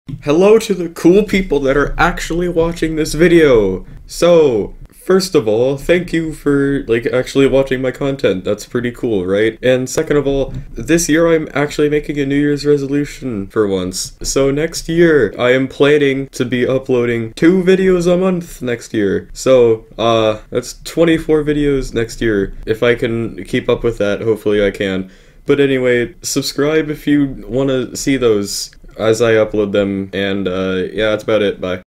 Hello to the cool people that are actually watching this video. So, first of all, thank you for, actually watching my content. That's pretty cool, right? And second of all, this year I'm actually making a New Year's resolution for once. So next year, I am planning to be uploading 2 videos a month next year. So, that's 24 videos next year. If I can keep up with that, hopefully I can. But anyway, subscribe if you want to see those as I upload them, and yeah, that's about it. Bye.